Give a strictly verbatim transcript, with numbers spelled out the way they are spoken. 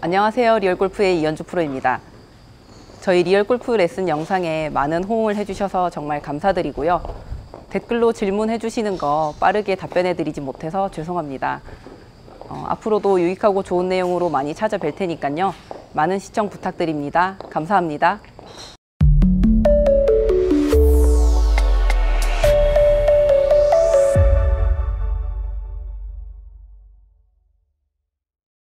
안녕하세요. 리얼골프의 이현주 프로입니다. 저희 리얼골프 레슨 영상에 많은 호응을 해주셔서 정말 감사드리고요. 댓글로 질문해 주시는 거 빠르게 답변해 드리지 못해서 죄송합니다. 어, 앞으로도 유익하고 좋은 내용으로 많이 찾아뵐 테니까요. 많은 시청 부탁드립니다. 감사합니다.